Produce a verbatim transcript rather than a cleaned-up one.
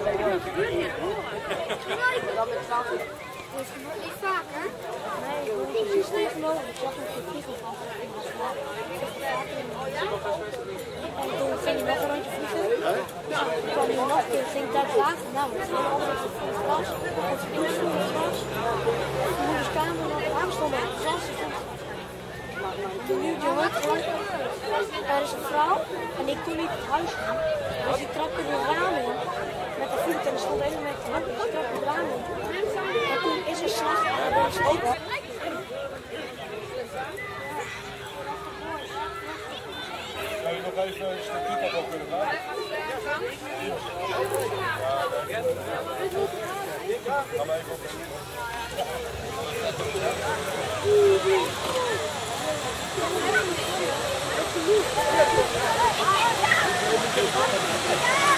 Niet vaak, hè? Nee, ik wil niet zo snel mogelijk. Ik zag nog een vliegen van. En toen ging ik nog een rondje vliegen. Ja, toen kwam hij nog een keer, ging ik daar water. Nou, het was altijd van het glas. Of het nieuws van het glas. De moeders kamer nog aan stonden op het glas. Toen nu je hoort gewoon, er is een vrouw en ik kon niet het huis gaan. Dus ik trapte de raam in met de voet en er stond even met de hand. Dus ik trapte het raam in. En toen is er slag en dan is het open. Zou je nog even een stukje dat ook kunnen maken? Ga maar even op. Ja.